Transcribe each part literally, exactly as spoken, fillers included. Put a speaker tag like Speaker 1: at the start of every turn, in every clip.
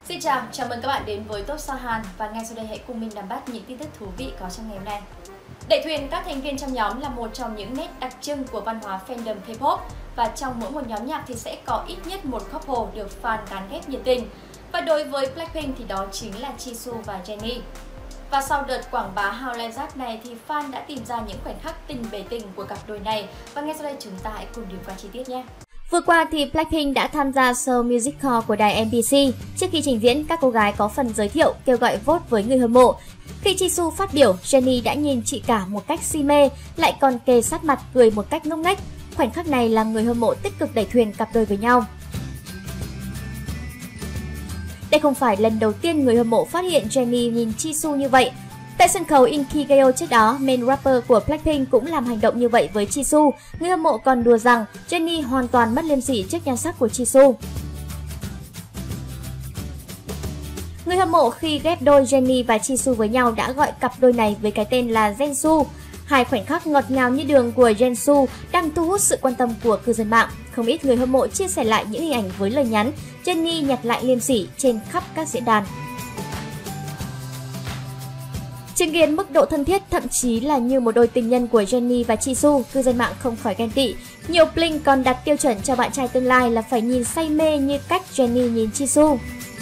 Speaker 1: Xin chào, chào mừng các bạn đến với Top Sao Hàn và ngay sau đây hãy cùng mình nắm bắt những tin tức thú vị có trong ngày hôm nay. Đẩy thuyền các thành viên trong nhóm là một trong những nét đặc trưng của văn hóa fandom K-pop và trong mỗi một nhóm nhạc thì sẽ có ít nhất một couple được fan gắn ghép nhiệt tình. Và đối với Blackpink thì đó chính là Jisoo và Jennie. Và sau đợt quảng bá How Like That này thì fan đã tìm ra những khoảnh khắc tình bề tình của cặp đôi này và ngay sau đây chúng ta hãy cùng điểm qua chi tiết nhé.
Speaker 2: Vừa qua thì Blackpink đã tham gia show Music Hall của đài em bê xê. Trước khi trình diễn, các cô gái có phần giới thiệu, kêu gọi vote với người hâm mộ. Khi Jisoo phát biểu, Jennie đã nhìn chị cả một cách si mê, lại còn kề sát mặt cười một cách ngốc nghếch. Khoảnh khắc này làm người hâm mộ tích cực đẩy thuyền cặp đôi với nhau. Đây không phải lần đầu tiên người hâm mộ phát hiện Jennie nhìn Jisoo như vậy. Tại sân khấu Inkigayo trước đó, main rapper của Blackpink cũng làm hành động như vậy với Jisoo. Người hâm mộ còn đùa rằng Jennie hoàn toàn mất liêm sỉ trước nhan sắc của Jisoo. Người hâm mộ khi ghép đôi Jennie và Jisoo với nhau đã gọi cặp đôi này với cái tên là Jensu. Hai khoảnh khắc ngọt ngào như đường của Jensu đang thu hút sự quan tâm của cư dân mạng. Không ít người hâm mộ chia sẻ lại những hình ảnh với lời nhắn Jennie nhặt lại liêm sỉ trên khắp các diễn đàn. Chứng kiến mức độ thân thiết thậm chí là như một đôi tình nhân của Jennie và Jisoo, cư dân mạng không khỏi ghen tị. Nhiều Blink còn đặt tiêu chuẩn cho bạn trai tương lai là phải nhìn say mê như cách Jennie nhìn Jisoo.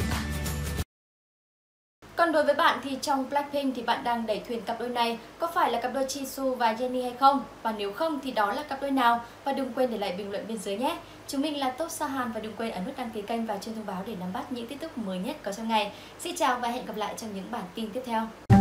Speaker 1: Còn đối với bạn thì trong Blackpink thì bạn đang đẩy thuyền cặp đôi này có phải là cặp đôi Jisoo và Jennie hay không? Và nếu không thì đó là cặp đôi nào? Và đừng quên để lại bình luận bên dưới nhé. Chúng mình là Top Sao Hàn và đừng quên ấn nút đăng ký kênh và chuông thông báo để nắm bắt những tin tức mới nhất có trong ngày. Xin chào và hẹn gặp lại trong những bản tin tiếp theo.